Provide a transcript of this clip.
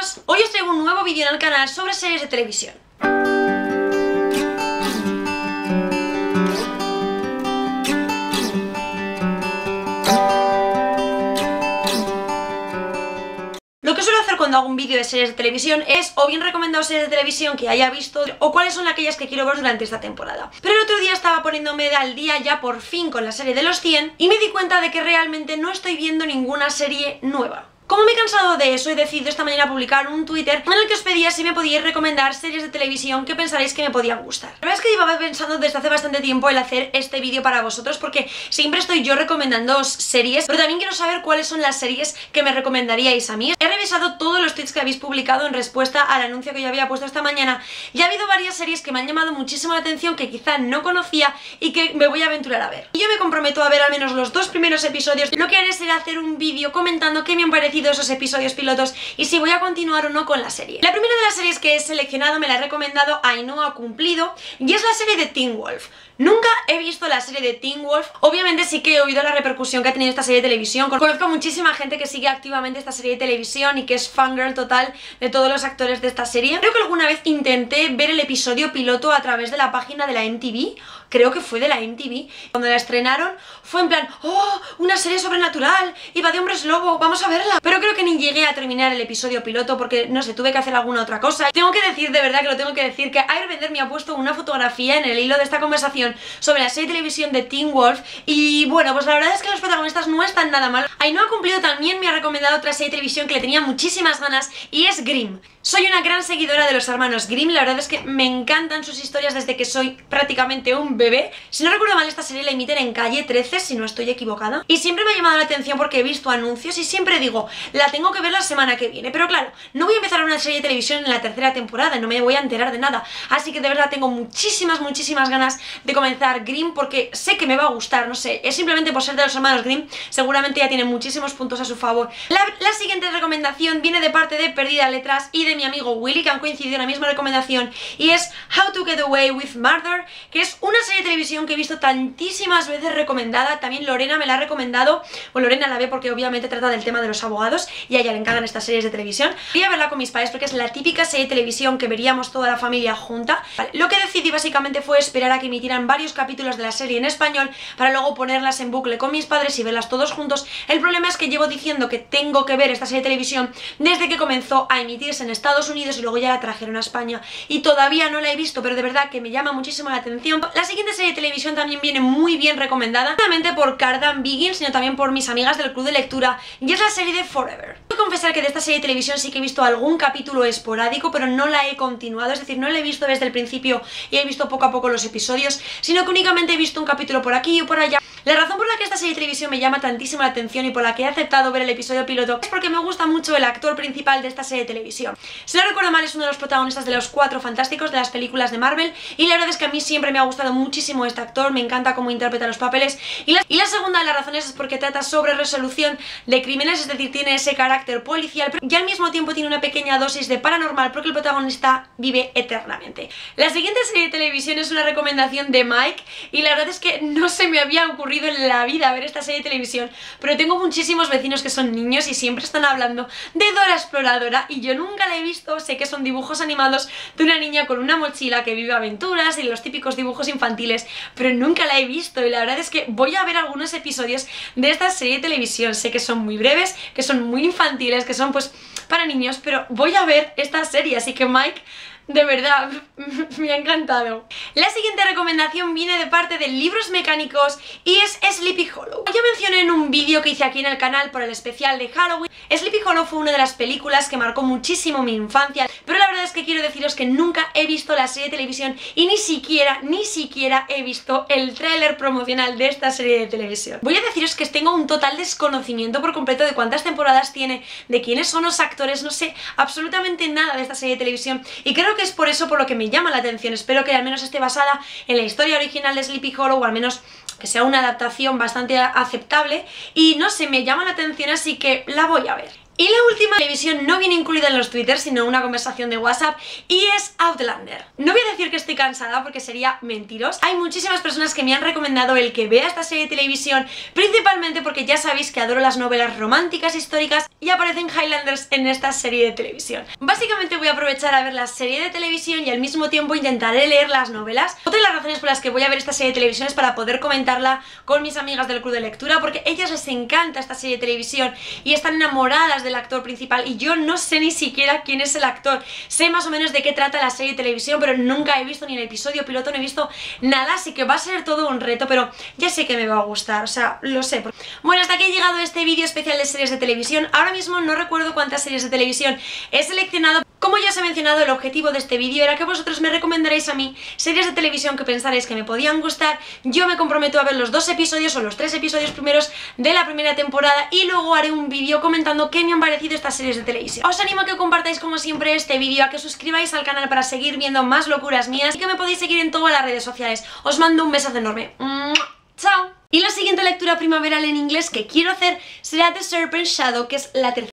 chicos, hoy os traigo un nuevo vídeo en el canal sobre series de televisión. Lo que suelo hacer cuando hago un vídeo de series de televisión es o bien recomendar series de televisión que haya visto o cuáles son aquellas que quiero ver durante esta temporada. Pero el otro día estaba poniéndome al día ya por fin con la serie de los 100 y me di cuenta de que realmente no estoy viendo ninguna serie nueva. Como me he cansado de eso, he decidido esta mañana publicar un Twitter en el que os pedía si me podíais recomendar series de televisión que pensaréis que me podían gustar. La verdad es que llevaba pensando desde hace bastante tiempo el hacer este vídeo para vosotros porque siempre estoy yo recomendándoos series, pero también quiero saber cuáles son las series que me recomendaríais a mí. He revisado todos los tweets que habéis publicado en respuesta al anuncio que yo había puesto esta mañana y ha habido varias series que me han llamado muchísimo la atención que quizá no conocía y que me voy a aventurar a ver. Y yo me comprometo a ver al menos los 2 primeros episodios. Lo que haré será hacer un vídeo comentando qué me han parecido esos episodios pilotos y si voy a continuar o no con la serie. La primera de las series que he seleccionado me la ha recomendado Ainhoa Cumplido y es la serie de Teen Wolf. Nunca he visto la serie de Teen Wolf, obviamente sí que he oído la repercusión que ha tenido esta serie de televisión. Conozco muchísima gente que sigue activamente esta serie de televisión y que es fangirl total de todos los actores de esta serie. Creo que alguna vez intenté ver el episodio piloto a través de la página de la MTV, creo que fue de la MTV. Cuando la estrenaron fue en plan, ¡oh! Una serie sobrenatural, y va de hombres lobo, vamos a verla. Pero creo que ni llegué a terminar el episodio piloto porque, no sé, tuve que hacer alguna otra cosa. Tengo que decir, de verdad que lo tengo que decir, que Airbender me ha puesto una fotografía en el hilo de esta conversación sobre la serie de televisión de Teen Wolf y bueno, pues la verdad es que los protagonistas no están nada mal. Ainhoa Cumplido también me ha recomendado otra serie de televisión que le tenía muchísimas ganas y es Grimm. Soy una gran seguidora de los hermanos Grimm, la verdad es que me encantan sus historias desde que soy prácticamente un bebé. Si no recuerdo mal, esta serie la emiten en Calle 13, si no estoy equivocada. Y siempre me ha llamado la atención porque he visto anuncios y siempre digo, la tengo que ver la semana que viene. Pero claro, no voy a empezar una serie de televisión en la 3ª temporada, no me voy a enterar de nada. Así que de verdad tengo muchísimas ganas de comenzar Grimm porque sé que me va a gustar, no sé, es simplemente por ser de los hermanos Grimm, seguramente ya tiene muchísimos puntos a su favor. La siguiente recomendación viene de parte de Perdida Letras y de mi amigo Willy, que han coincidido en la misma recomendación, y es How to Get Away with Murder, que es una serie de televisión que he visto tantísimas veces recomendada. También Lorena me la ha recomendado, bueno, Lorena la ve porque obviamente trata del tema de los abogados y a ella le encantan estas series de televisión. Quería verla con mis padres porque es la típica serie de televisión que veríamos toda la familia junta. Vale, lo que decidí básicamente fue esperar a que emitieran varios capítulos de la serie en español para luego ponerlas en bucle con mis padres y verlas todos juntos. El problema es que llevo diciendo que tengo que ver esta serie de televisión desde que comenzó a emitirse en Estados Unidos y luego ya la trajeron a España y todavía no la he visto, pero de verdad que me llama muchísimo la atención. La siguiente serie de televisión también viene muy bien recomendada, no solamente por Cardan Begins, sino también por mis amigas del club de lectura, y es la serie de Forever. Tengo que confesar que de esta serie de televisión sí que he visto algún capítulo esporádico, pero no la he continuado, es decir, no la he visto desde el principio y he visto poco a poco los episodios, sino que únicamente he visto un capítulo por aquí y por allá. La razón por la que esta serie de televisión me llama tantísimo la atención y por la que he aceptado ver el episodio piloto es porque me gusta mucho el actor principal de esta serie de televisión. Si no recuerdo mal, es uno de los protagonistas de los 4 Fantásticos de las películas de Marvel y la verdad es que a mí siempre me ha gustado muchísimo este actor, me encanta cómo interpreta los papeles y la segunda de las razones es porque trata sobre resolución de crímenes, es decir, tiene ese carácter policial y al mismo tiempo tiene una pequeña dosis de paranormal porque el protagonista vive eternamente. La siguiente serie de televisión es una recomendación de Mike y la verdad es que no se me había ocurrido en la vida ver esta serie de televisión, pero tengo muchísimos vecinos que son niños y siempre están hablando de Dora Exploradora y yo nunca la he visto. Sé que son dibujos animados de una niña con una mochila que vive aventuras y los típicos dibujos infantiles, pero nunca la he visto y la verdad es que voy a ver algunos episodios de esta serie de televisión. Sé que son muy breves, que son muy infantiles, que son pues para niños, pero voy a ver esta serie, así que Mike, de verdad, me ha encantado. La siguiente recomendación viene de parte de Libros Mecánicos y es Sleepy Hollow. Ya mencioné en un vídeo que hice aquí en el canal por el especial de Halloween. Sleepy Hollow fue una de las películas que marcó muchísimo mi infancia, pero la verdad es que quiero deciros que nunca he visto la serie de televisión y ni siquiera he visto el tráiler promocional de esta serie de televisión. Voy a deciros que tengo un total desconocimiento por completo de cuántas temporadas tiene, de quiénes son los actores, no sé absolutamente nada de esta serie de televisión y creo que es por eso por lo que me llama la atención. Espero que al menos esté basada en la historia original de Sleepy Hollow o al menos que sea una adaptación bastante aceptable y no sé, me llama la atención, así que la voy a ver. Y la última televisión no viene incluida en los Twitter, sino una conversación de WhatsApp, y es Outlander. No voy a decir que estoy cansada porque sería mentiros. Hay muchísimas personas que me han recomendado el que vea esta serie de televisión, principalmente porque ya sabéis que adoro las novelas románticas históricas y aparecen Highlanders en esta serie de televisión. Básicamente voy a aprovechar a ver la serie de televisión y al mismo tiempo intentaré leer las novelas. Otra de las razones por las que voy a ver esta serie de televisión es para poder comentarla con mis amigas del club de lectura, porque a ellas les encanta esta serie de televisión y están enamoradas del actor principal, y yo no sé ni siquiera quién es el actor. Sé más o menos de qué trata la serie de televisión, pero nunca he visto ni el episodio piloto, no he visto nada, así que va a ser todo un reto, pero ya sé que me va a gustar, o sea, lo sé. Bueno, hasta aquí he llegado este vídeo especial de series de televisión. Ahora mismo no recuerdo cuántas series de televisión he seleccionado. Como ya os he mencionado, el objetivo de este vídeo era que vosotros me recomendaréis a mí series de televisión que pensaréis que me podían gustar. Yo me comprometo a ver los 2 episodios o los 3 episodios primeros de la primera temporada y luego haré un vídeo comentando qué me han parecido estas series de televisión. Os animo a que compartáis como siempre este vídeo, a que os suscribáis al canal para seguir viendo más locuras mías y que me podéis seguir en todas las redes sociales. Os mando un besazo enorme. ¡Chao! Y la siguiente lectura primaveral en inglés que quiero hacer será The Serpent's Shadow, que es la tercera